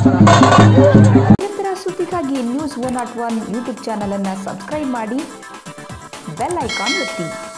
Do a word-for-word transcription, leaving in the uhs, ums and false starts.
ನಿರಂತರ ಸುದ್ದಿಗಾಗಿ news one not one YouTube channel ಅನ್ನು ಸಬ್ಸ್ಕ್ರೈಬ್ ಮಾಡಿ, ಬೆಲ್ ಐಕಾನ್ ಒತ್ತಿ.